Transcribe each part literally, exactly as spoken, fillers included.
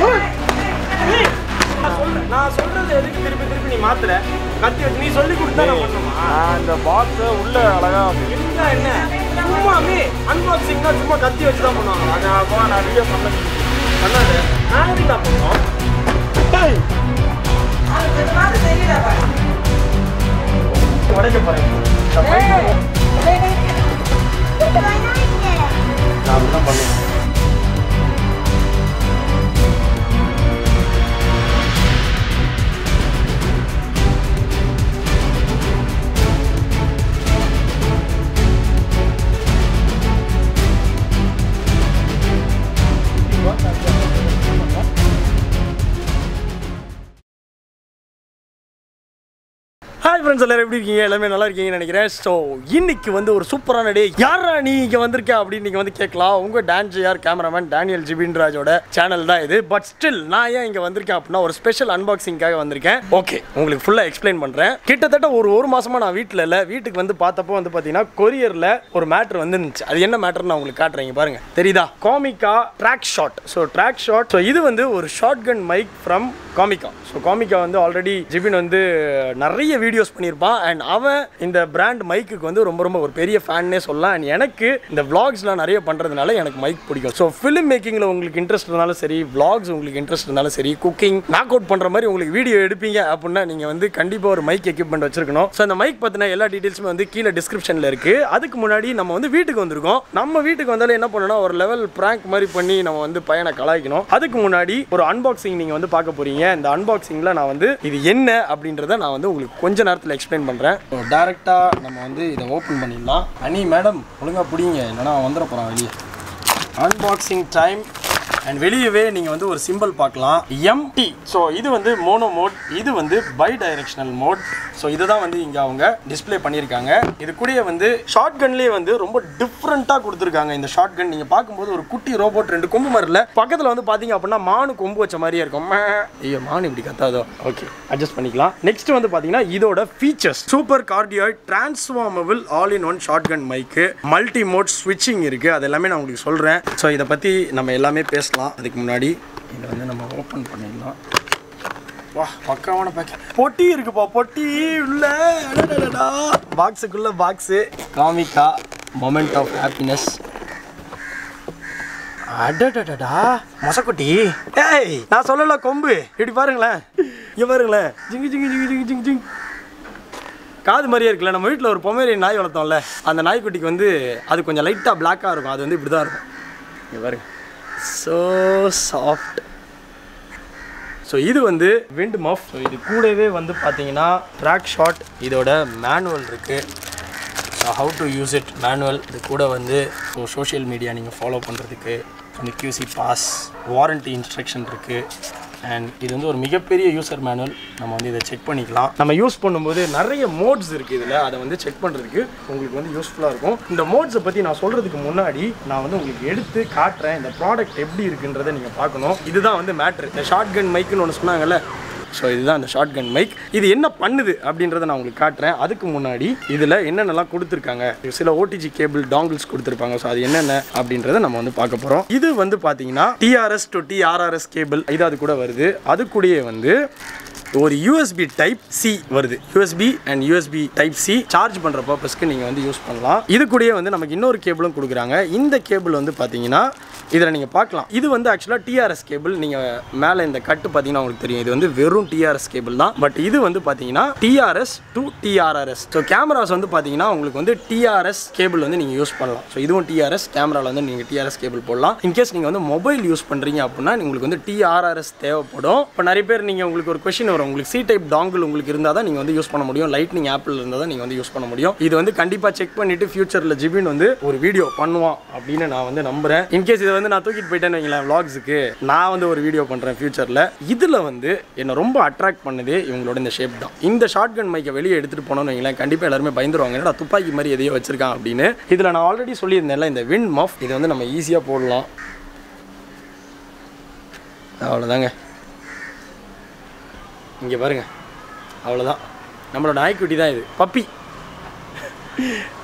நான் சொல்றது எதுக்கு திருப்பி திருப்பி நீ மாத்துற? கத்தி வச்சு நீ சொல்லி கொடுத்தா நான் பண்ணுமா? நான் இந்த பாக்ஸை உள்ள அழகா என்ன என்ன சும்மாமே அன்பாக்சிங்னா சும்மா கத்தி வச்சு தான் பண்ணுவாங்க. அதை அப்போ நான் வீடியோ பண்ண பண்ணாது நான் எப்படி தான் பண்ணுவோம்? உடைக்க போறேன். நான் அப்படிதான் பண்ணுவேன். Hi friends, எல்லாரும் எப்படி இருக்கீங்க? எல்லாமே நல்லா இருக்கீங்கன்னு நினைக்கிறேன். ஸோ இன்னைக்கு வந்து ஒரு சூப்பரான டே. யாரா நீ இங்கே வந்திருக்க அப்படின்னு நீங்கள் வந்து கேட்கலாம். உங்கள் டான்ஜர் கேமராமேன் டேனியல் ஜிபின்ராஜோட சேனல் தான் இது. பட் ஸ்டில் நான் ஏன் இங்கே வந்திருக்கேன் அப்படின்னா ஒரு ஸ்பெஷல் அன்பாக்சிங்காக வந்திருக்கேன். ஓகே, உங்களுக்கு ஃபுல்லாக எக்ஸ்பிளைன் பண்ணுறேன். கிட்டத்தட்ட ஒரு ஒரு மாசமாக நான் வீட்டில் இல்லை. வீட்டுக்கு வந்து பார்த்தப்போ வந்து பார்த்தீங்கன்னா கொரியரில் ஒரு மேட்ரு வந்துருந்துச்சு. அது என்ன மேட்ரு நான் உங்களுக்கு காட்டுறேங்க பாருங்க. தெரியுதா? Comica Traxshot. So Traxshot. So இது வந்து ஒரு shotgun mic from Comica. So Comica வந்து ஆல்ரெடி ஜிபின் வந்து நிறைய வீடியோஸ் பண்ணியிருப்பான். அண்ட் அவன் இந்த பிராண்ட் மைக்குக்கு வந்து ரொம்ப ரொம்ப ஒரு பெரிய ஃபேன்னே சொல்லலாம். அண்ட் எனக்கு இந்த விளாக்ஸ்லாம் நிறைய பண்ணுறதுனால எனக்கு மைக் பிடிக்கும். ஸோ ஃபிலிம் மேக்கிங்கில் உங்களுக்கு இன்ட்ரெஸ்ட் இருந்தாலும் சரி, விளாக்ஸ் உங்களுக்கு இன்ட்ரெஸ்ட் இருந்தாலும் சரி, குக்கிங் நாக் அவுட் பண்ணுற மாதிரி உங்களுக்கு வீடியோ எடுப்பீங்க அப்படின்னா நீங்கள் வந்து கண்டிப்பாக ஒரு மைக் எக்யூப்மெண்ட் வச்சிருக்கணும். ஸோ அந்த மைக் பற்றின எல்லா டீட்டெயில்ஸுமே வந்து கீழே டிஸ்கிரிப்ஷனில் இருக்குது. அதுக்கு முன்னாடி நம்ம வந்து வீட்டுக்கு வந்திருக்கோம். நம்ம வீட்டுக்கு வந்தாலும் என்ன பண்ணணும், ஒரு லெவல் ப்ராங்க் மாதிரி பண்ணி நம்ம வந்து பையனை கலாய்க்கணும். அதுக்கு முன்னாடி ஒரு அன்பாக்சிங் நீங்கள் வந்து பார்க்க போகிறீங்க. இந்த அன்பாக்சிங்கில் நான் வந்து இது என்ன அப்படின்றத நான் வந்து உங்களுக்கு கொஞ்ச நேரத்தில் எக்ஸ்பிளைன் பண்ணுறேன். ஸோ டேரெக்டாக நம்ம வந்து இதை ஓப்பன் பண்ணிடலாம். அனி மேடம் ஒழுங்காக பிடிங்க, இல்லைனா வந்துட போகிறோம் வெளியே. Unboxing time. அண்ட் வெளியவே நீங்கள் வந்து ஒரு சிம்பிள் பார்க்கலாம், எம்டி. ஸோ இது வந்து மோனோ மோட், இது வந்து பை டைரெக்ஷனல் மோட். ஸோ இதுதான் வந்து இங்கே அவங்க டிஸ்பிளே பண்ணியிருக்காங்க. இது கூடயே வந்து ஷார்ட் கன்லேயே வந்து ரொம்ப டிஃப்ரெண்ட்டாக கொடுத்துருக்காங்க. இந்த ஷார்ட் கன் நீங்கள் பார்க்கும்போது ஒரு குட்டி ரோபோட் ரெண்டு கொம்பு மாதிரி இல்லை, பக்கத்தில் வந்து பார்த்தீங்க அப்படின்னா மானு கொம்பு வச்ச மாதிரியே இருக்கும். ஐயோ மானு இப்படி கத்தாதோ. ஓகே, அட்ஜஸ்ட் பண்ணிக்கலாம். நெக்ஸ்ட் வந்து பார்த்தீங்கன்னா இதோட features, super cardioid transformable all in one shotgun mic, multi mode ஸ்விட்சிங் இருக்குது. அது எல்லாமே நான் உங்களுக்கு சொல்கிறேன். ஸோ இதை பற்றி நம்ம எல்லாமே பேசலாம். அதுக்கு முன்னாடி இதை வந்து நம்ம ஓப்பன் பண்ணிடலாம். வா, பக்காவான பேக்கெட். பொட்டி இருக்குப்பா, பொட்டி உள்ள பாக்ஸுக்குள்ள box. Comica moment of happiness. அடடடடா மொசக்குட்டி. ஏய் நான் சொல்லல கொம்பு, இப்படி பாருங்களேன், இங்கே பாருங்களேன், ஜிங்கு ஜிங்கு ஜிங்கு ஜிங்கு ஜிங்கு ஜிங். காது மாதிரியே இருக்குல்ல. நம்ம வீட்டில் ஒரு பொமேரியன் நாய் வளர்த்தோம்ல, அந்த நாய்க்குட்டிக்கு வந்து அது கொஞ்சம் லைட்டாக பிளாக்காக இருக்கும். அது வந்து இப்படி தான் இருக்கும். இங்கே பாருங்க, ஸோ சாஃப்ட். ஸோ இது வந்து விண்ட் மஃப். ஸோ இது கூடவே வந்து பார்த்தீங்கன்னா ட்ராக்ஷாட் இதோட மேனுவல் இருக்குது. How to use it manual. இது கூட வந்து ஸோ சோஷியல் மீடியா நீங்கள் ஃபாலோ பண்ணுறதுக்கு அந்த கியூசி பாஸ், வாரண்ட்டி இன்ஸ்ட்ரக்ஷன் இருக்குது. அண்ட் இது வந்து ஒரு மிகப்பெரிய யூசர் மேனுவல். நம்ம வந்து இதை செக் பண்ணிக்கலாம். நம்ம யூஸ் பண்ணும்போது நிறைய மோட்ஸ் இருக்குது இதில், அதை வந்து செக் பண்ணுறதுக்கு உங்களுக்கு வந்து யூஸ்ஃபுல்லாக இருக்கும். இந்த மோட்ஸை பற்றி நான் சொல்கிறதுக்கு முன்னாடி நான் வந்து உங்களுக்கு எடுத்து காட்டுறேன். இந்த ப்ராடக்ட் எப்படி இருக்குன்றதை நீங்கள் பார்க்கணும். இதுதான் வந்து மேட்ரு. இந்த ஷார்ட் கன் மைக்குன்னு ஒன்று சொன்னாங்கல்ல, ஸோ இதுதான் அந்த ஷார்ட் கன் மைக். இது என்ன பண்ணுது அப்படின்றத நான் உங்களுக்கு காட்டுறேன். அதுக்கு முன்னாடி இதில் என்னென்னலாம் கொடுத்துருக்காங்க, சில ஓடிஜி கேபிள் டாங்கிள்ஸ் கொடுத்துருப்பாங்க. ஸோ அது என்னென்ன அப்படின்றத நம்ம வந்து பார்க்க போகிறோம். இது வந்து பார்த்தீங்கன்னா டிஆர்எஸ் டு டிஆர்ஆர்எஸ் கேபிள், இது அது கூட வருது. அது கூடயே வந்து ஒரு யூஎஸ்பி டைப் சி வருது. USB and USB type C charge பண்ணுற பர்பஸ்க்கு நீங்கள் வந்து யூஸ் பண்ணலாம். இது கூடயே வந்து நமக்கு இன்னொரு கேபிளும் கொடுக்குறாங்க. இந்த கேபிள் வந்து பார்த்தீங்கன்னா இதில் நீங்கள் பார்க்கலாம், இது வந்து ஆக்சுவலாக டிஆர்எஸ் கேபிள். நீங்கள் மேலே இந்த கட்டு பார்த்தீங்கன்னா உங்களுக்கு தெரியும், இது வந்து வெறும் டிஆர்எஸ் கேபிள் தான். பட் இது வந்து பார்த்தீங்கன்னா TRS to TRRS. So cameras வந்து பார்த்தீங்கன்னா உங்களுக்கு வந்து டிஆர்எஸ் கேபிள் வந்து நீங்கள் யூஸ் பண்ணலாம். ஸோ இதுவும் டிஆர்எஸ், கேமராவில் வந்து நீங்கள் டிஆர்எஸ் கேபிள் போடலாம். இன்கேஸ் நீங்கள் வந்து மொபைல் யூஸ் பண்ணுறீங்க அப்படின்னா உங்களுக்கு வந்து டிஆர்ஆர்எஸ் தேவைப்படும். இப்போ நிறைய பேர் நீங்கள் உங்களுக்கு ஒரு கொஸ்டின் வரும், உங்களுக்கு சி டைப் டாங்கிள் உங்களுக்கு இருந்தால் தான் நீங்கள் வந்து யூஸ் பண்ண முடியும், லைட்னிங் ஆப்பிள் இருந்தால் தான் நீங்கள் வந்து யூஸ் பண்ண முடியும். இது வந்து கண்டிப்பாக செக் பண்ணிவிட்டு ஃபியூச்சரில் ஜிபின் வந்து ஒரு வீடியோ பண்ணுவான் அப்படின்னு நான் வந்து நம்புகிறேன். இன்கேஸ் இதை வந்து நான் தூக்கிட்டு போயிட்டேன்னு வைங்களேன் விளாக்ஸுக்கு, நான் வந்து ஒரு வீடியோ பண்ணுறேன் ஃபியூச்சரில். இதில் வந்து என்னை ரொம்ப அட்ராக்ட் பண்ணுது இவங்களோட இந்த ஷேப் தான். இந்த ஷார்ட் கன் மைக்கை வெளியே எடுத்துகிட்டு போனோன்னு வைங்களேன், கண்டிப்பாக எல்லாருமே பயந்துருவாங்க, என்னடா துப்பாக்கி மாதிரி எதையோ வச்சிருக்கான் அப்படின்னு. இதில் நான் ஆல்ரெடி சொல்லியிருந்தேன்ல, இந்த விண்ட் மஃப், இதை வந்து நம்ம ஈஸியாக போடலாம். அவ்வளோதாங்க, இங்கே பாருங்க, அவ்வளோதான். நம்மளோட நாய்க்குட்டி தான் இது, பப்பி.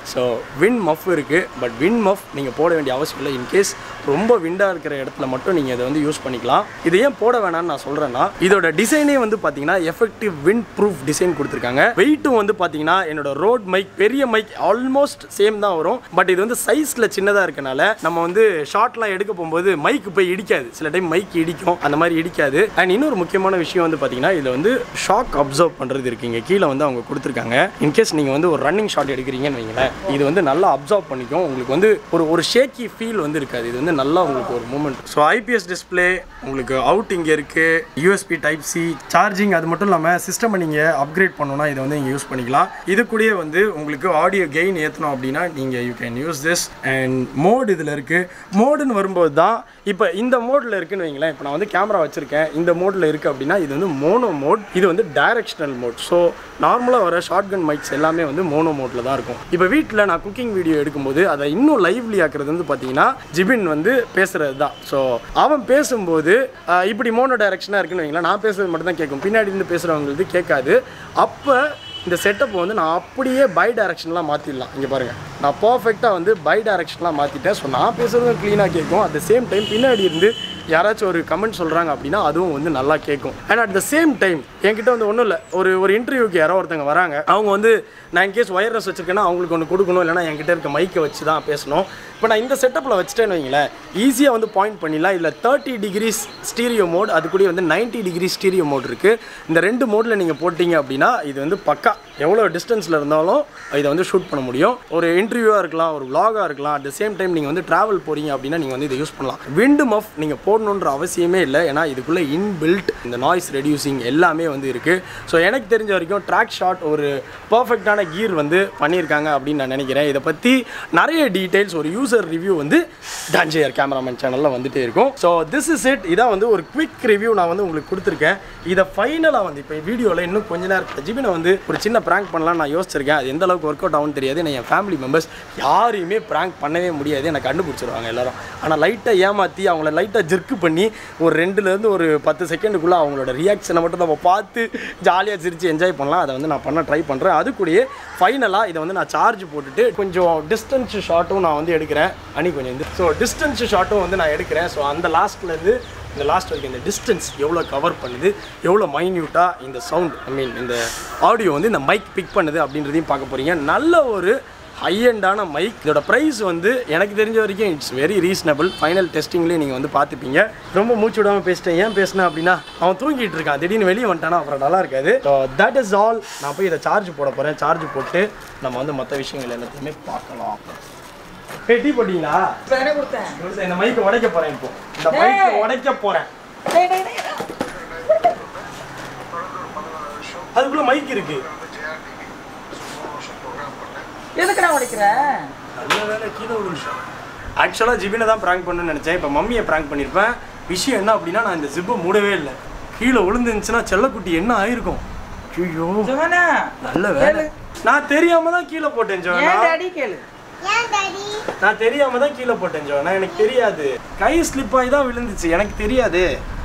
ஸோ விண்ட் மஃப் இருக்குது. பட் விண்ட் மஃப் நீங்கள் போட வேண்டிய அவசியம் இல்லை. இன்கேஸ் ரொம்ப விண்டாக இருக்கிற இடத்துல மட்டும் நீங்கள் இதை வந்து யூஸ் பண்ணிக்கலாம். இது ஏன் போட வேணாம்னு நான் சொல்கிறேன்னா, இதோட டிசைனே வந்து பார்த்தீங்கன்னா எஃபெக்டிவ் விண்ட் ப்ரூஃப் டிசைன் கொடுத்துருக்காங்க. வெயிட்டும் வந்து பார்த்தீங்கன்னா என்னோட ரோட் மைக் பெரிய மைக் ஆல்மோஸ்ட் சேம் தான் வரும். பட் இது வந்து சைஸில் சின்னதாக இருக்கனால நம்ம வந்து ஷார்ட்லாம் எடுக்க போகும்போது மைக்கு போய் இடிக்காது. சில டைம் மைக் இடிக்கும், அந்த மாதிரி இடிக்காது. அண்ட் இன்னொரு முக்கியமான விஷயம் வந்து பார்த்தீங்கன்னா இதில் வந்து ஷாக் அப்சர்வ் பண்ணுறது இருக்குங்க. கீழே வந்து அவங்க கொடுத்துருக்காங்க. இன்கேஸ் நீங்கள் வந்து ஒரு ரன்னிங் ஷாட் எடுக்கிறீங்கன்னு வைங்களேன், இது வந்து நல்லா அப்சர்வ் பண்ணிக்கும். உங்களுக்கு வந்து ஒரு ஒரு ஷேக்கி ஃபீல் வந்து இருக்காது. இது வந்து நல்லா உங்களுக்கு ஒரு மூமெண்ட். ஸோ ஐபிஎஸ் டிஸ்பிளே உங்களுக்கு அவுட் இங்கே இருக்குது. USB type C charging. அது மட்டும் இல்லாமல் சிஸ்டம் நீங்கள் அப்கிரேட் பண்ணணும்னா இதை வந்து நீங்கள் யூஸ் பண்ணிக்கலாம். இது கூடயே வந்து உங்களுக்கு ஆடியோ கெயின் ஏற்றணும் அப்படின்னா நீங்கள் you can use this. And mode இதில் இருக்குது. மோடுன்னு வரும்போது தான் இப்போ இந்த மோடில் இருக்குன்னு வைங்களேன். இப்போ நான் வந்து கேமரா வச்சுருக்கேன், இந்த மோடில் இருக்குது அப்படின்னா இது வந்து மோனோ மோட். இது வந்து டைரக்ஷனல் மோட். ஸோ நார்மலாக வர ஷார்ட்கன் மைக்ஸ் எல்லாமே வந்து மோனோ மோட்டில் தான் இருக்கும். இப்போ வீட்டில் நான் குக்கிங் வீடியோ எடுக்கும்போது அதை இன்னும் லைவ்லி ஆக்குறது வந்து பார்த்தீங்கன்னா ஜிபின் வந்து பேசுகிறது தான். ஸோ அவன் பேசும்போது இப்படி மோனோ டைரக்ஷனாக இருக்குன்னு வைங்களேன், நான் பேசுறது மட்டும் தான் கேட்கும், பின்னாடி இருந்து பேசுகிறவங்களுக்கு கேட்காது. அப்போ இந்த செட்டப் வந்து நான் அப்படியே பை டைரக்ஷன்லாம் மாற்றிடலாம். இங்கே பாருங்கள், நான் பர்ஃபெக்டாக வந்து பை டைரக்ஷன்லாம் மாற்றிட்டேன். ஸோ நான் பேசுகிறதும் க்ளீனாக கேட்கும். அட் த சேம் டைம் பின்னாடி இருந்து யாராச்சும் ஒரு கமெண்ட் சொல்கிறாங்க அப்படின்னா அதுவும் வந்து நல்லா கேட்கும். And at the same time என்கிட்ட வந்து ஒன்றும் இல்லை, ஒரு ஒரு இன்டர்வியூக்கு யாரோ ஒருத்தங்க வராங்க, அவங்க வந்து நான் இன்கேஸ் ஒயர்லெஸ் வச்சுருக்கேன்னா அவங்களுக்கு ஒன்று கொடுக்கணும், இல்லைனா என்கிட்ட இருக்க மைக்கை வச்சு தான் பேசணும். இப்போ நான் இந்த செட்டப்பில் வச்சுட்டேன்னு வைங்களேன், ஈஸியாக வந்து பாயிண்ட் பண்ணிடலாம். இதில் தேர்ட்டி டிகிரிஸ் ஸ்டீரியோ மோட், அது கூட வந்து நைன்ட்டி டிகிரி ஸ்டீரியோ மோட் இருக்குது. இந்த ரெண்டு மோடில் நீங்கள் போட்டிங்க அப்படின்னா இது வந்து பக்கா எவ்வளோ டிஸ்டன்ஸில் இருந்தாலும் இதை வந்து ஷூட் பண்ண முடியும். ஒரு இன்டர்வியூவாக இருக்கலாம், ஒரு vlog-ஆ இருக்கலாம். அட் த சேம் டைம் நீங்கள் வந்து ட்ராவல் போகிறீங்க அப்படின்னா நீங்கள் வந்து இதை யூஸ் பண்ணலாம். விண்டு மஃப் நீங்கள் போடணுன்ற அவசியமே இல்லை, ஏன்னா இதுக்குள்ளே இன்பில்ட் இந்த நாய்ஸ் ரெடியூசிங் எல்லாமே வந்து இருக்குது. ஸோ எனக்கு தெரிஞ்ச வரைக்கும் ட்ராக் ஷாட் ஒரு பர்ஃபெக்டான கீர் வந்து பண்ணியிருக்காங்க அப்படின்னு நான் நினைக்கிறேன். இதை பற்றி நிறைய டீட்டெயில்ஸ் ஒரு யூசர் ரிவ்யூ வந்து டான்ஜர் கேமராமேன் சேனலில் வந்துட்டே இருக்கும். So this is it. இதான் வந்து ஒரு குவிக் ரிவ்யூ நான் வந்து உங்களுக்கு கொடுத்துருக்கேன். இதை ஃபைனலாக வந்து இப்போ வீடியோவில் இன்னும் கொஞ்ச நேரம் ஜிபினை வந்து ஒரு சின்ன ப்ராங்க் பண்ணலாம் நான் யோசிச்சிருக்கேன். அது எந்த அளவுக்கு ஒர்க் அவுட் ஆகும்னு தெரியாது. நான் என் ஃபேமிலி மெம்பர்ஸ் யாரையுமே ப்ராங்க் பண்ணவே முடியாது, எனக்கு கண்டுபிடிச்சிருவாங்க எல்லாரும். ஆனால் லைட்டாக ஏமாற்றி அவங்கள லைட்டாக ஜெர்க்கு பண்ணி ஒரு ரெண்டுலேருந்து ஒரு பத்து செகண்டுக்குள்ளே அவங்களோட ரியாக்ஷனை மட்டும் நம்ம பார்த்து ஜாலியாக சிரித்து என்ஜாய் பண்ணலாம். அதை வந்து நான் பண்ண ட்ரை பண்ணுறேன். அது கூடயே ஃபைனலாக இதை வந்து நான் சார்ஜ் போட்டுட்டு கொஞ்சம் டிஸ்டன்ஸ் ஷாட்டும் நான் வந்து எடுக்கிறேன். அனி கொஞ்சம் வந்து ஸோ டிஸ்டன்ஸ் ஷாட்டும் வந்து நான் எடுக்கிறேன். ஸோ அந்த லாஸ்ட்லேருந்து இந்த லாஸ்ட் வரைக்கும் இந்த டிஸ்டன்ஸ் எவ்வளோ கவர் பண்ணுது, எவ்வளோ மைன்யூட்டாக இந்த சவுண்ட் ஐ மீன் இந்த ஆடியோ வந்து இந்த மைக் பிக் பண்ணுது அப்படின்றதையும் பார்க்க போகிறீங்க. நல்ல ஒரு ஹையண்டான மைக். இதோட ப்ரைஸ் வந்து எனக்கு தெரிஞ்ச வரைக்கும் இட்ஸ் வெரி ரீசனபிள். ஃபைனல் டெஸ்டிங்லேயே நீங்கள் வந்து பார்த்துப்பீங்க. ரொம்ப மூச்சு விடாமல் பேசிட்டேன். ஏன் பேசினேன் அப்படின்னா அவன் தூங்கிட்டு இருக்கான், திடீர்னு வெளியே வந்துட்டானா அப்புறம் நல்லா இருக்காது. So that is all. நான் போய் இதை சார்ஜ் போட போகிறேன். சார்ஜ் போட்டு நம்ம வந்து மற்ற விஷயங்கள் எல்லாத்தையுமே பார்க்கலாம். ஏ டீ போட்டீங்களா? இந்த மைக்கை உடைக்க போகிறேன். இப்போ இந்த மைக்கை உடைக்க போகிறேன். அதுக்குள்ள மைக் இருக்கு. எதுக்கு நான் உடைக்கிறேன்? நல்ல வேலை கீழே ஒரு நிமிஷம். ஆக்சுவலாக ஜிபினை தான் ப்ராங்க் பண்ணணும்னு நினச்சேன். இப்போ மம்மியை ப்ராங்க் பண்ணியிருப்பேன். விஷயம் என்ன அப்படின்னா நான் இந்த ஜிப்பை மூடவே இல்லை. கீழே விழுந்துருந்துச்சுன்னா செல்லக்குட்டி என்ன ஆயிருக்கும்? ஐயோ நல்ல வேலை. நான் தெரியாம தான் கீழே போட்டேன் ஜோனா. நான் தெரியாம தான் கீழே போட்டேன் ஜோனா. எனக்கு தெரியாது. கை ஸ்லிப் ஆகி தான் விழுந்துச்சு. எனக்கு தெரியாது.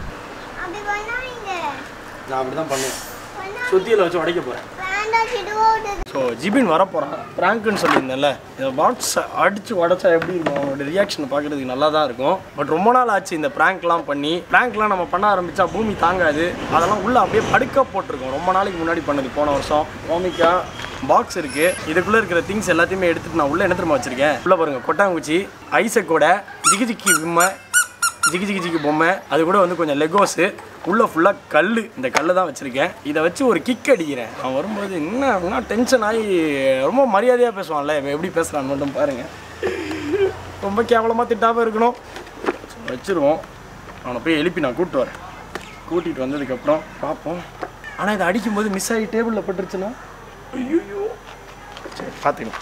நான் அப்படிதான் பண்ணுவேன். சுத்தியில வச்சு உடைக்க போறேன். ஸோ ஜிபின் வர போகிறான். ப்ராங்க்குன்னு சொல்லியிருந்தேன்ல, இந்த பாக்ஸ் அடித்து உடச்சா எப்படி இருக்கும், அவனோட ரியாக்ஷன் பார்க்குறதுக்கு நல்லா தான் இருக்கும். பட் ரொம்ப நாள் ஆச்சு இந்த ப்ராங்க்லாம் பண்ணி. ப்ராங்க்லாம் நம்ம பண்ண ஆரம்பித்தா பூமி தாங்காது. அதெல்லாம் உள்ளே அப்படியே படுக்க போட்டிருக்கோம். ரொம்ப நாளைக்கு முன்னாடி பண்ணது போன வருஷம். கோமிக்கா பாக்ஸ் இருக்குது. இதுக்குள்ளே இருக்கிற திங்ஸ் எல்லாத்தையுமே எடுத்துகிட்டு நான் உள்ளே என்ன திரும்ப வச்சுருக்கேன். உள்ளே பாருங்கள், கொட்டாங்குச்சி, ஐசக்கோட, ஜிகி ஜிக்கி விம்மை, ஜிகி ஜிகி ஜிக்கி பொம்மை, அது கூட வந்து கொஞ்சம் லெகோஸு, உள்ளே ஃபுல்லாக கல். இந்த கல் தான் வச்சுருக்கேன். இதை வச்சு ஒரு கிக் அடிக்கிறேன். அவன் வரும்போது என்ன அப்படின்னா டென்ஷன் ஆகி ரொம்ப மரியாதையாக பேசுவான்ல. இவன் எப்படி பேசுகிறான்னு மட்டும் பாருங்கள். ரொம்ப கேவலமாக திட்டாமல் இருக்கணும். வச்சுருவோம். அவனை போய் எழுப்பி நான் கூப்பிட்டு வரேன். கூட்டிகிட்டு வந்ததுக்கப்புறம் பார்ப்போம். ஆனால் இதை அடிக்கும்போது மிஸ் ஆகி டேபிளில் பட்டுருச்சுன்னா ஐயோ சரி பார்த்துக்கலாம்.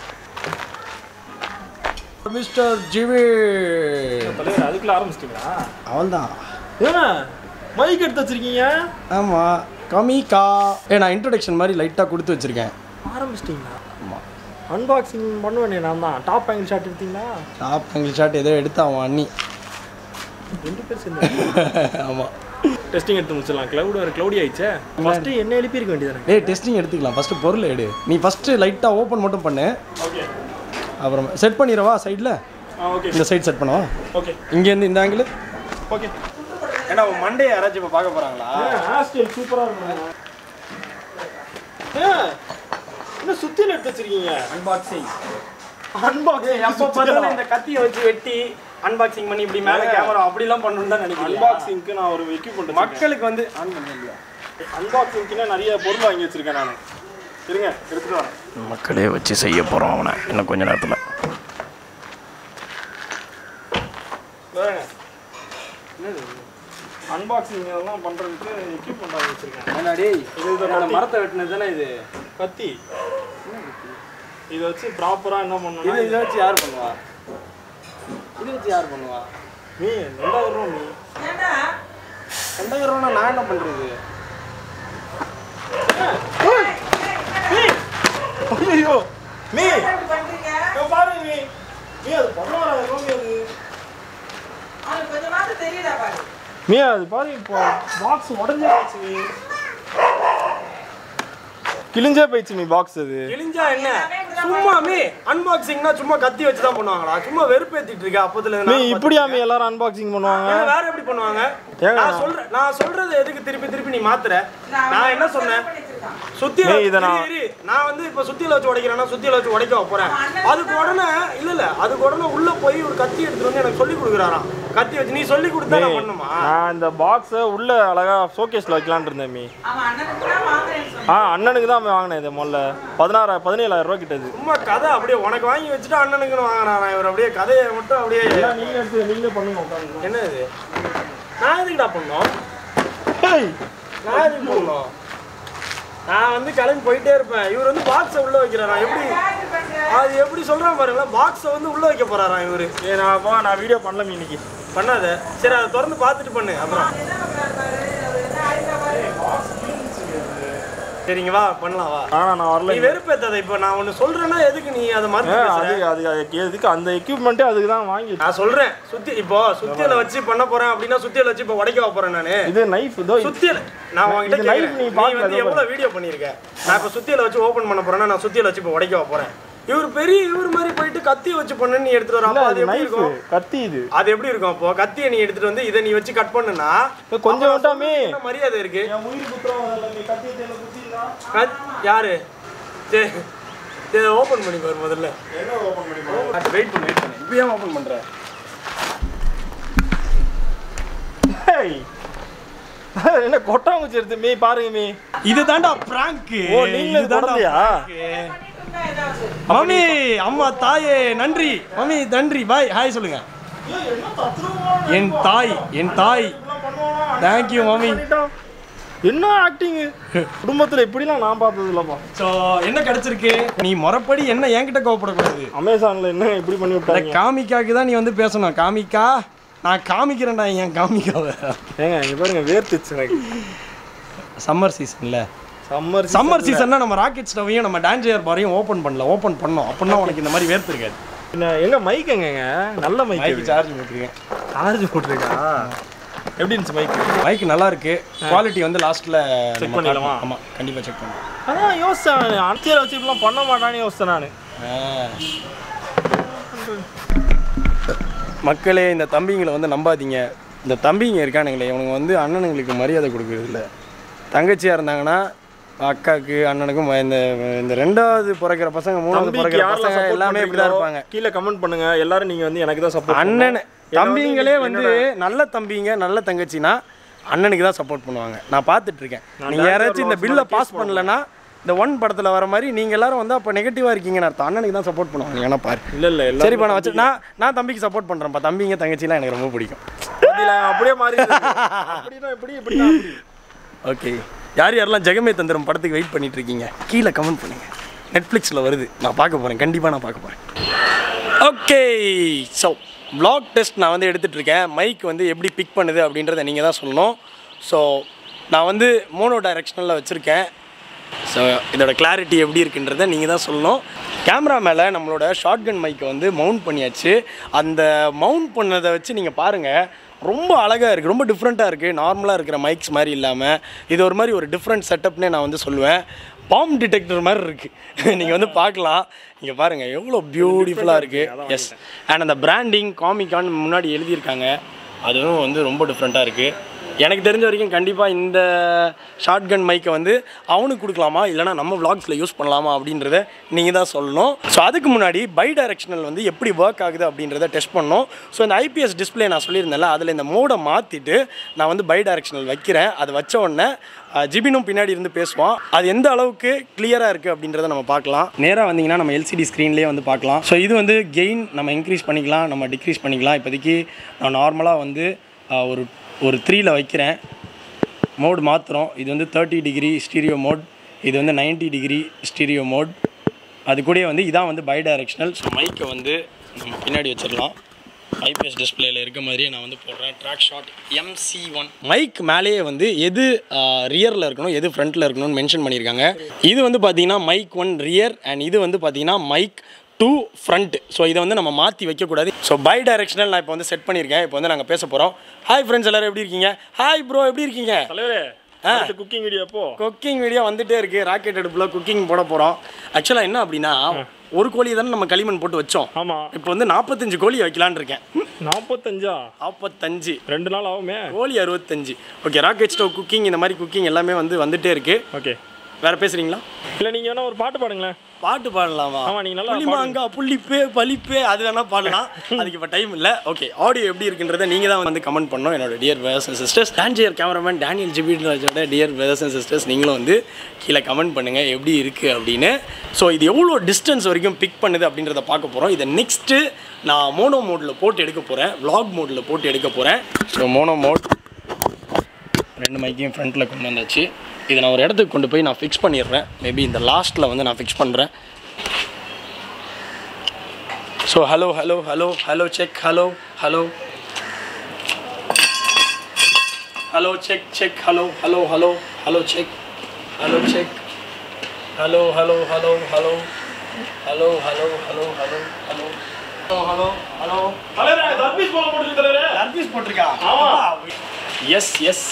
மிஸ்டர் ஜிவி அதுக்குள்ள ஆரம்பிச்சிட்டீங்களா? அவன் தான் ஏன்னா மைக் எடுத்து வச்சிருக்கீங்க. ஆமாம் கமிக்கா. ஏ நான் இன்ட்ரொடக்ஷன் மாதிரி லைட்டாக கொடுத்து வச்சுருக்கேன். ஆரம்பிச்சிட்டிங்களா? ஆமாம். அன்பாக்சிங் பண்ணுவேனே நான் தான். டாப் ஆங்கிள் ஷாட் எடுத்தீங்களா? டாப் ஆங்கிள் ஷாட் ஏதோ எடுத்தா அவன் அண்ணி ரெண்டு பேர் சேர்ந்து. ஆமாம் டெஸ்டிங் எடுத்து முடிச்சிடலாம். க்ளவுட் வேறு க்ளவுடி ஆயிடுச்சே. ஃபஸ்ட்டு என்ன எழுப்பி இருக்க வேண்டியதானே? டேய் டெஸ்டிங் எடுத்துக்கலாம். ஃபஸ்ட்டு பொருள் எடு. நீ ஃபஸ்ட்டு லைட்டாக ஓப்பன் மட்டும் பண்ணு. ஓகே. அப்புறம் செட் பண்ணிடவா சைடில்? ஆ ஓகே. இந்த சைடு செட் பண்ணவா? ஓகே. இங்கேருந்து இந்த ஆங்கிள் ஓகே. ஏன்னா மண்டே யாராச்சும் இப்போ பார்க்க போகிறாங்களா? ஹேர் ஸ்டைல் சூப்பராக இருக்கும். ஏ என்ன சுத்தியில் எடுத்து வச்சிருக்கீங்க? அன்பாக்சிங் அன்பாக்சிங் எப்போ பார்த்தாலும் இந்த கத்தியை வச்சு வெட்டி அன்பாக்சிங் பண்ணி இப்படி மேலே கேமரா அப்படிலாம் பண்ணணும்னு தான் நினைக்கிறேன். அன்பாக்சிங்க்கு நான் ஒரு எக்யூப்மெண்ட் மக்களுக்கு வந்து ஆன் பண்ணலையா? அன்பாக்சிங்க்குன்னா நிறைய பொருள் வாங்கி வச்சிருக்கேன் நான். இருங்க எடுத்துட்டு வரேன். மக்களே வச்சு செய்ய போகிறோம் அவனை இன்னும் கொஞ்ச நேரத்தில். அன்பாக்சிங் இதெல்லாம் பண்ணுறதுக்கு எக்யூப்மெண்ட் வாங்கி வச்சிருக்கேன். முன்னாடி இது மரத்தை வெட்டினது தானே இது கத்தி. இதை வச்சு ப்ராப்பராக என்ன பண்ணணும்? இதை வச்சு யார் பண்ணுவா? இதை வச்சு யார் பண்ணுவா? நீ ரெண்டாயிரம் ரூபா நீ ரெண்டாயிரம் ரூபா நான் என்ன பண்ணுறது? ஐயோ மீ பாருங்க மீ மீ அது பண்ணுவாரா மீ அது பாருங்க இப்போ பாக்ஸ் உடஞ்சே போச்சு மீ. கிழிஞ்சே போயிடுச்சு மீ பாக்ஸ். அது கிழிஞ்சா என்ன சும்மாமே அன்பாக்சிங்னா சும்மா கத்தி வச்சு தான் பண்ணுவாங்களா? சும்மா வெறுப்பேத்திட்டு இருக்க அப்போதுல மீ இப்படியா மீ எல்லாரும் அன்பாக்சிங் பண்ணுவாங்க? வேற எப்படி பண்ணுவாங்க? நான் சொல்றேன் நான் சொல்றது எதுக்கு திருப்பி திருப்பி நீ மாத்துற? நான் என்ன சொன்னேன்? சுத்தியில நான் வந்து இப்ப சுத்தியில வச்சு உடைக்கிறேன்னா சுத்தியில வச்சு உடைக்க போறேன். அதுக்கு உடனே இல்ல இல்ல அதுக்கு உடனே உள்ள போய் ஒரு கத்தி எடுத்துட்டு வந்து எனக்கு சொல்லி கொடுக்குறாராம். கத்தி வச்சு நீ சொல்லி கொடுத்தா நான் பண்ணுமா? நான் இந்த பாக்ஸை உள்ள அழகா ஷோகேஸ்ல வைக்கலான்னு இருந்தேன் மீ. ஆ அண்ணனுக்கு தான் வாங்கினேன். இது முதல்ல பதினாறு பதினேழாயிரம் ரூபா கிட்டது. சும்மா கதை அப்படியே உனக்கு வாங்கி வச்சுட்டு அண்ணனுக்குன்னு வாங்கினாரா இவர்? அப்படியே கதையை மட்டும் அப்படியே நீங்க எடுத்து நீங்களே பண்ணுங்க. என்ன இது? நான் எதுக்குடா பண்ணோம்? நான் எதுக்கு பண்ணோம்? நான் வந்து கிளம்பி போயிட்டே இருப்பேன். இவர் வந்து பாக்ஸை உள்ள வைக்கிறாரா? எப்படி அது எப்படி சொல்றான் பாருங்களா? பாக்ஸை வந்து உள்ள வைக்க போறாராம் இவரு. ஏ நான் அப்போ நான் வீடியோ பண்ணல இன்னைக்கு. பண்ணாத. சரி அதை திறந்து பார்த்துட்டு பண்ணு. அப்புறம் சரிங்க வா பண்ணலாம் வா. ஆனா நான் வரல. நீ வெறுப்பேத்தாத. இப்போ நான் ஒன்று சொல்றேன்னா எதுக்கு நீ அதை மாற்றி? அது அது எதுக்கு அந்த எக்யூப்மெண்ட்டே அதுக்கு தான் வாங்கி நான் சொல்றேன். சுத்தி இப்போ சுத்தியில வச்சு பண்ண போறேன் அப்படின்னா சுத்தியில வச்சு இப்போ உடைக்க போறேன் நானு. இது நைஃப் இதோ சுத்தியில நான் உங்ககிட்ட கேக்குறேன். நீ வந்து எவ்வளவு வீடியோ பண்ணிருக்க? நான் இப்போ சுத்தியில வச்சு ஓபன் பண்ண போறேன்னா நான் சுத்தியில வச்சு இப்போ உடைக்க போறேன். இவர் பெரிய இவர் மாதிரி போயிட்டு கத்தி வச்சு பண்ணு நீ எடுத்துட்டு வர. அப்ப அது எப்படி இருக்கும்? கத்தி இது அது எப்படி இருக்கும்? அப்போ கத்தியை நீ எடுத்துட்டு வந்து இதை நீ வச்சு கட் பண்ணுனா கொஞ்சம் விட்டாமே மரியாதை இருக்கு. என் உயிர் குத்துறவங்க நீ கத்தி தேல குத்தினா யாரு? சரி இதை ஓபன் பண்ணி பாரு முதல்ல. என்ன ஓபன் பண்ணி பாரு? வெயிட் பண்ணு வெயிட் பண்ணு. இப்போ ஏன் ஓபன் பண்ற? ஹேய் என்ன கொட்டாங்குச்சி எடுத்து மீ பாருங்க மீ. இதுதான்டா பிராங்க். ஓ நீங்க இதுதான்யா? மம்மி அம்மா தாயே நன்றி. மம்மி நன்றி பாய் ஹாய் சொல்லுங்க. என் தாய் என் தாய் தேங்க்யூ மம்மி. என்ன ஆக்டிங் குடும்பத்தில் இப்படிலாம் நான் பார்த்தது இல்லைப்பா. ஸோ என்ன கிடைச்சிருக்கு? நீ முறைப்படி என்ன என்கிட்ட கோவப்படக்கூடாது. அமேசானில் என்ன இப்படி பண்ணி விட்டாங்க? காமிக்காக்கு தான் நீ வந்து பேசணும். காமிக்கா நான் காமிக்கிறேன்டா என் காமிக்காவை. ஏங்க இங்கே பாருங்க வேர்த்துச்சு எனக்கு. சம்மர் சீசன்ல சம்மர் சம்மர் சீசன்னா நம்ம ராக்கெட் ஸ்டவையும் நம்ம டான்ஜர் பாரையும் ஓப்பன் பண்ணல. ஓப்பன் பண்ணோம் அப்படின்னா உனக்கு இந்த மாதிரி வேர்த்திருக்காது. எங்க மைக் எங்கங்க? நல்ல மைக். சார்ஜ் போட்டுருக்கேன். சார்ஜ் போட்டுருக்கா? எப்படி இருந்துச்சு மைக்? மைக் நல்லா இருக்கு. குவாலிட்டி வந்து லாஸ்ட்ல செக் பண்ணிடலாமா? ஆமா கண்டிப்பா செக் பண்ணு. அதான் யோசிச்சேன் அன்சியர் வச்சு இப்படிலாம் பண்ண மாட்டான்னு யோசிச்சேன் நான். மக்களே இந்த தம்பிங்களை வந்து நம்பாதீங்க. இந்த தம்பிங்க இருக்கானுங்களே இவனுங்க வந்து அண்ணனுங்களுக்கு மரியாதை கொடுக்குறது இல்லை. தங்கச்சியாக இருந்தாங்கன்னா அக்காவுக்கு அண்ணனுக்கும் இந்த இந்த ரெண்டாவது பிறக்கிற பசங்க மூணாவது பிறக்கிற பசங்க எல்லாமே இப்படி தான் இருப்பாங்க. கீழே கமெண்ட் பண்ணுங்க. எல்லாரும் நீங்கள் வந்து எனக்கு தான் சப்போர்ட். அண்ணன் தம்பிங்களே வந்து நல்ல தம்பிங்க நல்ல தங்கச்சின்னா அண்ணனுக்கு தான் சப்போர்ட் பண்ணுவாங்க. நான் பார்த்துட்டு இருக்கேன். நீங்கள் யாராச்சும் இந்த பில்லை பாஸ் பண்ணலன்னா இந்த ஒன் படத்தில் வர மாதிரி நீங்கள் எல்லாரும் வந்து அப்போ நெகட்டிவாக இருக்கீங்கன்னு அர்த்தம். அண்ணனுக்கு தான் சப்போர்ட் பண்ணுவாங்க. ஏன்னா பாரு இல்லை இல்லை இல்லை சரிப்பா நான் வச்சு நான் நான் தம்பிக்கு சப்போர்ட் பண்ணுறேன்ப்பா. தம்பிங்க தங்கச்சிலாம் எனக்கு ரொம்ப பிடிக்கும். அப்படியே மாறி அப்படின்னா எப்படி எப்படி ஓகே யார் யாரெல்லாம் ஜெகமே தந்திரம் படத்துக்கு வெயிட் பண்ணிட்டு இருக்கீங்க கீழே கமெண்ட் பண்ணுங்கள். நெட்ஃப்ளிக்ஸில் வருது. நான் பார்க்க போகிறேன். கண்டிப்பாக நான் பார்க்க போகிறேன். ஓகே ஸோ வ்ளாக் டெஸ்ட் நான் வந்து எடுத்துகிட்டு இருக்கேன். மைக் வந்து எப்படி பிக் பண்ணுது அப்படின்றத நீங்கள் தான் சொல்லணும். ஸோ நான் வந்து மோனோ டைரெக்ஷனில் வச்சுருக்கேன். ஸோ இதோட கிளாரிட்டி எப்படி இருக்குன்றதை நீங்கள் தான் சொல்லணும். கேமரா மேலே நம்மளோட ஷார்ட்கன் மைக்கை வந்து மவுண்ட் பண்ணியாச்சு. அந்த மவுண்ட் பண்ணதை வச்சு நீங்கள் பாருங்கள் ரொம்ப அழகாக இருக்குது, ரொம்ப டிஃப்ரெண்ட்டாக இருக்குது. நார்மலாக இருக்கிற மைக்ஸ் மாதிரி இல்லாமல் இது ஒரு மாதிரி ஒரு டிஃப்ரெண்ட் செட்டப்னே நான் வந்து சொல்லுவேன். பாம் டிடெக்டர் மாதிரி இருக்குது. நீங்கள் வந்து பார்க்கலாம், இங்கே பாருங்கள் எவ்வளோ பியூட்டிஃபுல்லாக இருக்குது. எஸ், அண்ட் அந்த பிராண்டிங் காமிக்கான்னு முன்னாடி எழுதியிருக்காங்க, அதுவும் வந்து ரொம்ப டிஃப்ரெண்ட்டாக இருக்குது. எனக்கு தெரிஞ்ச வரைக்கும் கண்டிப்பாக இந்த ஷார்ட் கன் மைக்கை வந்து அவனுக்கு கொடுக்கலாமா இல்லைனா நம்ம விளாக்ஸில் யூஸ் பண்ணலாமா அப்படின்றத நீங்கள் தான் சொல்லணும். ஸோ அதுக்கு முன்னாடி பை டைரக்ஷனல் வந்து எப்படி ஒர்க் ஆகுது அப்படின்றத டெஸ்ட் பண்ணோம். ஸோ இந்த ஐபிஎஸ் டிஸ்பிளே நான் சொல்லியிருந்தேன்ல, அதில் இந்த மோடை மாற்றிட்டு நான் வந்து பை டைரக்ஷனல் வைக்கிறேன். அது வச்ச உடனே ஜிபினும் பின்னாடி இருந்து பேசுவான். அது எந்த அளவுக்கு கிளியராக இருக்குது அப்படின்றத நம்ம பார்க்கலாம். நேராக வந்தீங்கன்னா நம்ம எல்சிடி ஸ்க்ரீன்லேயே வந்து பார்க்கலாம். ஸோ இது வந்து கெயின் நம்ம இன்க்ரீஸ் பண்ணிக்கலாம், நம்ம டிக்ரீஸ் பண்ணிக்கலாம். இப்போதைக்கு நான் நார்மலாக வந்து ஒரு ஒரு த்ரீயில் வைக்கிறேன். மோட் மாற்றுறோம். இது வந்து தேர்ட்டி டிகிரி ஸ்டீரியோ மோட், இது வந்து நைன்ட்டி டிகிரி ஸ்டீரியோ மோட். அது கூட வந்து இதான் வந்து பை டைரக்ஷனல். ஸோ மைக்கை வந்து நம்ம பின்னாடி வச்சிடலாம். ஐபிஎஸ் டிஸ்பிளேல இருக்க மாதிரியே நான் வந்து போடுறேன். Track shot M C one. Mic மேலேயே வந்து எது ரியரில் இருக்கணும் எது ஃப்ரண்ட்டில் இருக்கணும்னு மென்ஷன் பண்ணியிருக்காங்க. இது வந்து பார்த்தீங்கன்னா மைக் ஒன் ரியர் அண்ட் இது வந்து பார்த்தீங்கன்னா மைக் டூ ஃப்ரண்ட். ஸோ இதை வந்து நம்ம மாற்றி வைக்கக்கூடாது. ஸோ பை டைரக்ஷனல் நான் இப்போ வந்து செட் பண்ணியிருக்கேன். இப்போ வந்து நாங்கள் பேச போகிறோம். ஹாய் ஃப்ரெண்ட்ஸ், எல்லோரும் எப்படி இருக்கீங்க? ஹாய் ப்ரோ, எப்படி இருக்கீங்க? தலைவரே, குக்கிங் வீடியோ போ குக்கிங் வீடியோ வந்துட்டே இருக்கு. ராக்கெட் அடுப்பில் குக்கிங் போட போகிறோம். ஆக்சுவலாக என்ன அப்படின்னா, ஒரு கோழியை தானே நம்ம களிமண் போட்டு வச்சோம். ஆமாம், இப்போ வந்து நாற்பத்தஞ்சு கோழி வைக்கலான் இருக்கேன். நாற்பத்தஞ்சா? நாற்பத்தஞ்சு ரெண்டு நாள் ஆகுமே. கோழி அறுபத்தஞ்சு. ஓகே, ராக்கெட் ஸ்டவ் குக்கிங் இந்த மாதிரி குக்கிங் எல்லாமே வந்து வந்துட்டே இருக்கு. ஓகே, வேறு பேசுகிறீங்களா? இல்லை, நீங்கள் வேணா ஒரு பாட்டு பாடுங்களேன். பாட்டு பாடலாமா? ஆமாம், நீங்கள் நல்லா புள்ளிமாங்கா புள்ளிப்பே பலிப்பே அது வேணால் பாடலாம். அதுக்கு இப்போ டைம் இல்லை. ஓகே, ஆடியோ எப்படி இருக்குன்றதை நீங்கள் தான் வந்து கமெண்ட் பண்ணோம். என்னோட dear brothers and sisters, danger cameraman Daniel ஜிபிராஜோட டியர் பிரதர்ஸ் அண்ட் சிஸ்டர்ஸ், நீங்களும் வந்து கீழே கமெண்ட் பண்ணுங்கள் எப்படி இருக்குது அப்படின்னு. ஸோ இது எவ்வளோ டிஸ்டன்ஸ் வரைக்கும் பிக் பண்ணுது அப்படின்றத பார்க்க போகிறோம். இதை நெக்ஸ்ட்டு நான் மோனோ மோடில் போட்டு எடுக்க போகிறேன், vlog மோடில் போட்டு எடுக்க போகிறேன். ஸோ மோனோ மோட் ரெண்டு மைக்கையும் ஃப்ரண்ட்டில் கொண்டு வந்தாச்சு. இதை நான் ஒரு இடத்துக்கு கொண்டு போய் நான் ஃபிக்ஸ் பண்ணிடுறேன். மேபி இந்த லாஸ்ட்டில் வந்து நான் ஃபிக்ஸ் பண்ணுறேன். So hello hello hello hello check hello hello hello check check hello hello hello hello check hello check hello hello hello hello hello hello hello hello hello hello hello தலைவரே, தர்பீஸ் போல போட்டுருக்கு தலைவரே. தர்பீஸ் போட்டிருக்கா? ஆமாம். S S.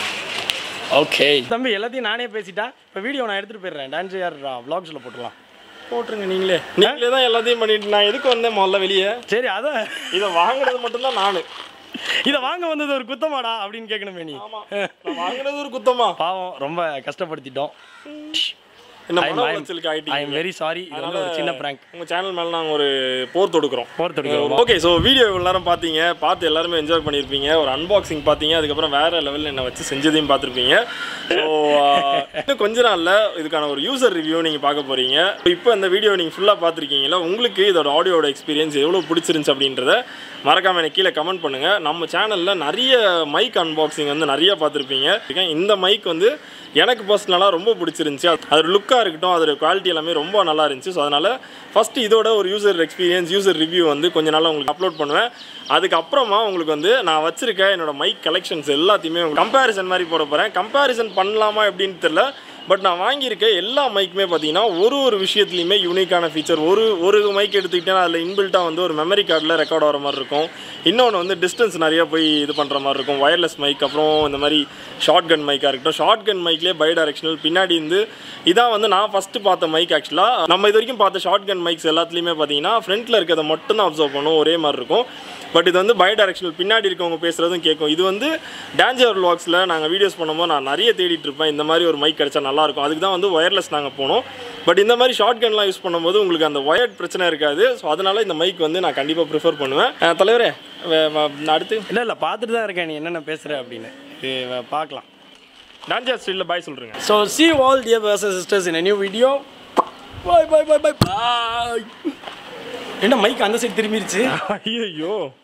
ஓகே தம்பி, எல்லாத்தையும் நானே பேசிட்டா. இப்போ வீடியோ நான் எடுத்துகிட்டு போயிடுறேன். டான்ஜர் விளாக்ஸில் போட்டுடலாம். போட்டுருங்க, நீங்களே நீங்களே தான் எல்லாத்தையும் பண்ணிட்டு. நான் எதுக்கு வந்தேன் முதல்ல வெளியே? சரி, அதான் இதை வாங்கினது மட்டும்தான் நான். இதை வாங்க வந்தது ஒரு குத்தமாடா அப்படின்னு கேட்கணுமே நீ. ஆமாம், நான் வாங்கினது ஒரு குத்தமா? பாவம், ரொம்ப கஷ்டப்படுத்திட்டோம். என்ன மன உளைச்சலுக்கு ஆயிட்டீங்க. I am very sorry. இது வந்து ஒரு சின்ன பிராங்க். உங்கள் சேனல் மேலே நாங்கள் ஒரு போர் தொடுக்கிறோம். போர் தொடுக்கிறோம். ஓகே, ஸோ வீடியோ எல்லாரும் பார்த்தீங்க, பார்த்து எல்லாருமே என்ஜாய் பண்ணியிருப்பீங்க. ஒரு அன்பாக்சிங் பார்த்தீங்க, அதுக்கப்புறம் வேறு லெவலில் என்னை வச்சு செஞ்சதையும் பார்த்துருப்பீங்க. ஸோ இன்னும் கொஞ்ச நாளில் இதுக்கான ஒரு யூசர் ரிவ்யூ நீங்கள் பார்க்க போகிறீங்க. இப்போ இந்த வீடியோ நீங்கள் ஃபுல்லாக பார்த்துருக்கீங்களா? உங்களுக்கு இதோட ஆடியோட எக்ஸ்பீரியன்ஸ் எவ்வளோ பிடிச்சிருந்துச்சு அப்படின்றத மறக்காமல் எனக்கு கீழே கமெண்ட் பண்ணுங்கள். நம்ம சேனலில் நிறைய மைக் அன்பாக்சிங் வந்து நிறைய பார்த்துருப்பீங்க. இந்த மைக் வந்து எனக்கு பர்சனலாக ரொம்ப பிடிச்சிருந்துச்சி. அதோட லுக்காக இருக்கட்டும், அதோட குவாலிட்டி எல்லாமே ரொம்ப நல்லா இருந்துச்சு. ஸோ அதனால் ஃபஸ்ட்டு இதோட ஒரு யூசர் எக்ஸ்பீரியன்ஸ் யூசர் ரிவ்யூ வந்து கொஞ்ச நாளாக உங்களுக்கு அப்லோட் பண்ணுவேன். அதுக்கப்புறமா உங்களுக்கு வந்து நான் வச்சுருக்க என்னோடய மைக் கலெக்ஷன்ஸ் எல்லாத்தையுமே கம்பேரிசன் மாதிரி போட போகிறேன். கம்பேரிசன் பண்ணலாமா எப்படின்னு தெரியல, பட் நான் வாங்கியிருக்க எல்லா மைக்குமே பார்த்தீங்கன்னா ஒரு ஒரு விஷயத்துலையுமே யூனிக்கான ஃபீச்சர். ஒரு ஒரு மைக் எடுத்துக்கிட்டேன்னா அதில் இன்பில்ட்டாக வந்து ஒரு மெமரி கார்டில் ரெக்கார்ட் ஆகிற மாதிரி இருக்கும். இன்னொன்று வந்து டிஸ்டன்ஸ் நிறையா போய் இது பண்ணுற மாதிரி இருக்கும். வயர்லெஸ் மைக், அப்புறம் இந்த மாதிரி ஷார்ட் கன் மைக்காக இருக்கட்டும். ஷார்ட் கன் மைக்லேயே பை டைரக்ஷனல் பின்னாடி இருந்து இதான் வந்து நான் ஃபஸ்ட்டு பார்த்த மைக். ஆக்சுவலாக நம்ம இது வரைக்கும் பார்த்த ஷார்ட் கன் மைக்ஸ் எல்லாத்துலேயுமே பார்த்தீங்கன்னா ஃப்ரண்ட்டில் இருக்கிறத மட்டும் தான் அப்சர்வ் பண்ணும், ஒரே மாதிரி இருக்கும். பட் இது வந்து பை டைரக்ஷனல், பின்னாடி இருக்கவங்க பேசுகிறதும் கேட்கும். இது வந்து டான்ஜர் விளாக்ஸில் நாங்கள் வீடியோஸ் பண்ணும்போது நான் நிறைய தேடிட்டு இருப்பேன், இந்த மாதிரி ஒரு மைக் கிடச்சா நல்லாயிருக்கும். அதுக்கு தான் வந்து ஒயர்லெஸ் நாங்கள் போனோம். பட் இந்த மாதிரி ஷார்ட் கன்லாம் யூஸ் பண்ணும்போது உங்களுக்கு அந்த ஒயர்ட் பிரச்சனை இருக்காது. ஸோ அதனால் இந்த மைக் வந்து நான் கண்டிப்பாக ப்ரிஃபர் பண்ணுவேன். தலைவரே, அடுத்து இல்லை இல்லை பார்த்துட்டு தான் இருக்கேன் நீ என்னென்ன பேசுகிற அப்படின்னு. இது பார்க்கலாம். டான்ஜர் ஸ்ட்ரீட்டில் பாய் சொல்கிறேங்க. So see you all dear brothers and sisters in a new video. Bye bye bye bye bye. என்ன மைக் அந்த சைடு திரும்பிருச்சு? ஐயோ,